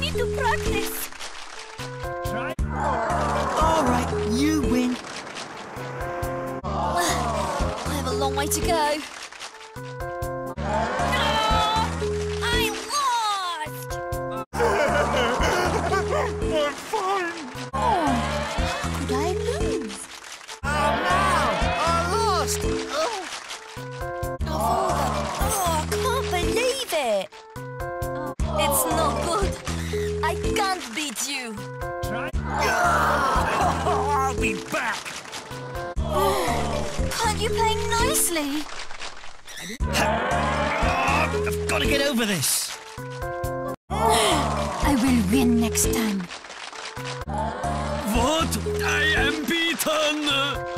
need to practice. All right, you win. I have a long way to go. I lost! I'm fine. Oh, how could I lose? Oh no! I lost! Oh, I can't believe it! It's no good. I can't beat you. I'll be back. Can't you play nicely? I've got to get over this. I will win next time. What? I am beaten.